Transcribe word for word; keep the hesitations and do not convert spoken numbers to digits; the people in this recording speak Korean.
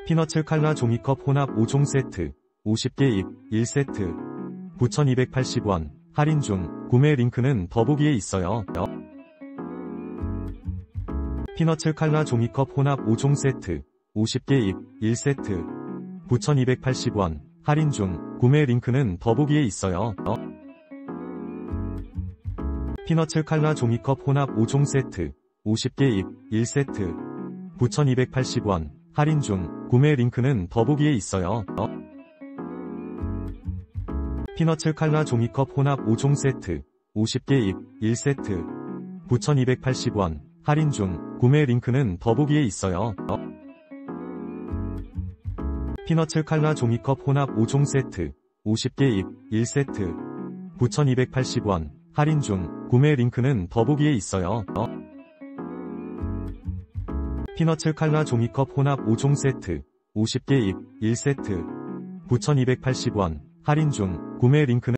피너츠 칼라 종이컵 혼합 오 종 세트 오십 개 입 일 세트 구천이백팔십 원 할인 중. 구매 링크는 더보기에 있어요. 피너츠 칼라 종이컵 혼합 오 종 세트 오십 개 입 일 세트 구천이백팔십 원 할인 중. 구매 링크는 더보기에 있어요. 피너츠 칼라 종이컵 혼합 오 종 세트 오십 개 입 일 세트 구천이백팔십 원 할인 중. 구매 링크는 더보기에 있어요. 피너츠 칼라 종이컵 혼합 오 종 세트 오십 개 입 일 세트 구천이백팔십 원 할인 중. 구매 링크는 더보기에 있어요. 피너츠 칼라 종이컵 혼합 오 종 세트 오십 개 입 일 세트 구천이백팔십 원 할인 중. 구매 링크는 더보기에 있어요. 피너츠 칼라 종이컵 혼합 오 종 세트 오십 개 입 일 세트 구천이백팔십 원 할인 중. 구매 링크는